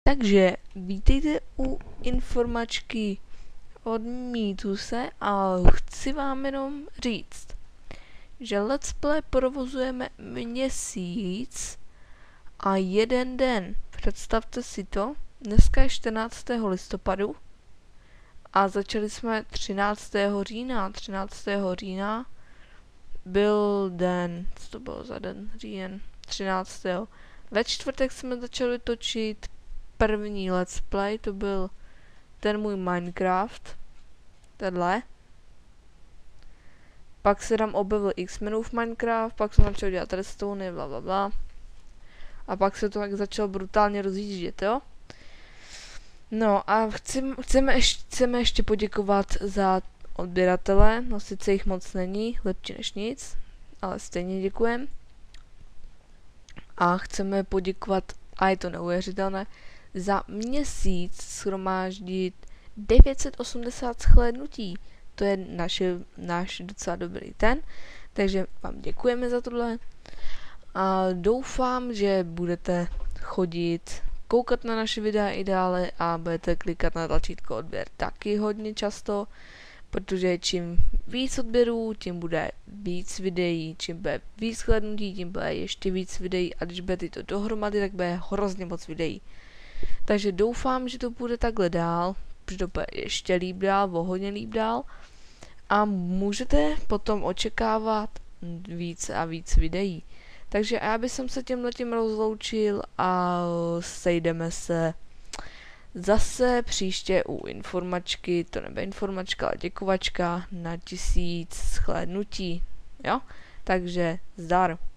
Takže vítejte u informačky od Mýtuse a chci vám jenom říct, že Let's Play provozujeme měsíc a jeden den. Představte si to, dneska je 14. listopadu a začali jsme 13. října. 13. října byl den, co to bylo za den, říjen, 13. Ve čtvrtek jsme začali točit první Let's Play, to byl ten můj Minecraft, tenhle. Pak se tam objevil X-menů v Minecraft, pak jsem začal dělat redstone, blablabla. A pak se to tak začalo brutálně rozjíždět, jo? No a chceme ještě poděkovat za odběratele, no sice jich moc není, lepší než nic, ale stejně děkujeme. A chceme poděkovat, a je to neuvěřitelné, za měsíc shromáždit 980 shlédnutí. To je náš docela dobrý ten, takže vám děkujeme za tohle. A doufám, že budete chodit, koukat na naše videa i dále a budete klikat na tlačítko odběr taky hodně často, protože čím víc odběrů, tím bude víc videí, čím bude víc shlédnutí, tím bude ještě víc videí a když budete to dohromady, tak bude hrozně moc videí. Takže doufám, že to bude takhle dál, že to bude ještě líp dál, o hodně líp dál a můžete potom očekávat víc a víc videí. Takže já bych se tímhletím rozloučil a sejdeme se zase příště u informačky, to nebude informačka, ale děkovačka na 1000 shlédnutí, jo? Takže zdar.